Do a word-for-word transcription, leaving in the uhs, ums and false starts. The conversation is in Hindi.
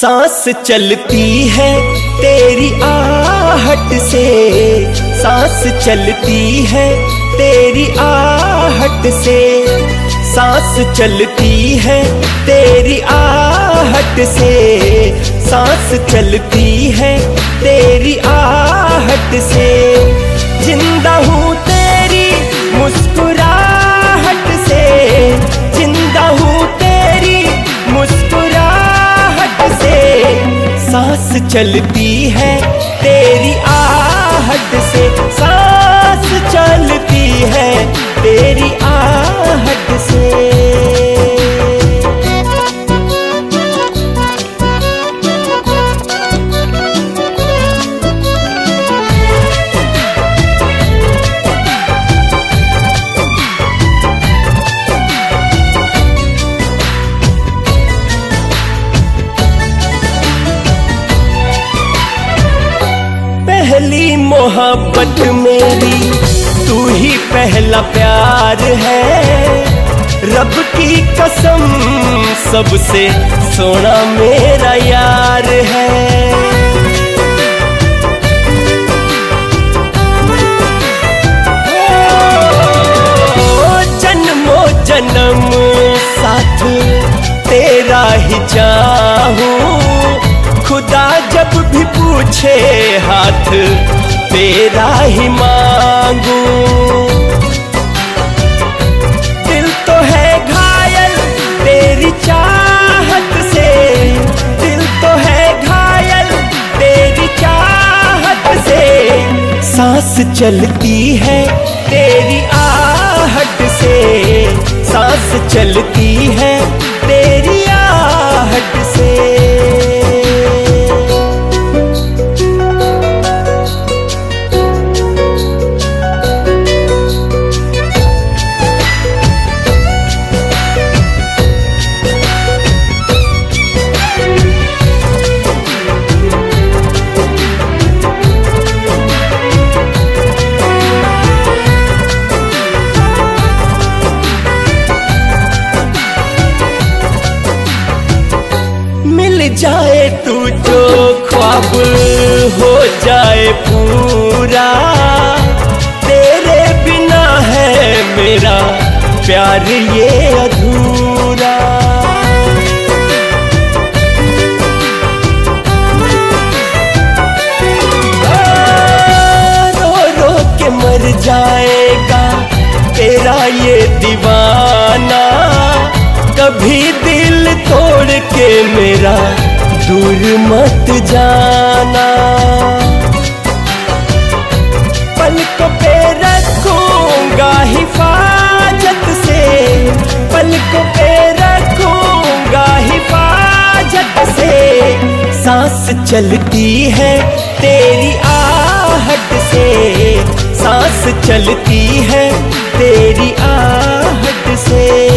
सांस चलती है तेरी आहट से, सांस चलती है तेरी आहट से, सांस चलती है तेरी आहट से, सांस चलती है तेरी आहट से। जिंदा हूँ तेरी मुस्कुराहट से, जिंदा हूँ तेरी मुस्कुराहट से, सांस चलती है तेरी आहट से, सांस चलती है तेरी आहट से। पहली मोहब्बत मेरी तू ही पहला प्यार है, रब की कसम सबसे सोना मेरा यार है। ओ जन्मों जन्म साथ तेरा ही चाहूं, खुदा जब भी पूछे हाथ तेरा ही मांगू। दिल तो है घायल तेरी चाहत से, दिल तो है घायल तेरी चाहत से, सांस चलती है तेरी आहट से, सांस चलती है तेरी आहट से। जाए तू जो ख्वाब हो जाए पूरा, तेरे बिना है मेरा प्यार ये अधूरा। रो रो के मर जाएगा तेरा ये दीवाना, कभी दिल तोड़ के मेरा दूर मत जाना। पलकों पे रखूंगा हिफाजत से, पलकों पे रखूंगा हिफाजत से, सांस चलती है तेरी आहट से, सांस चलती है तेरी आहट से।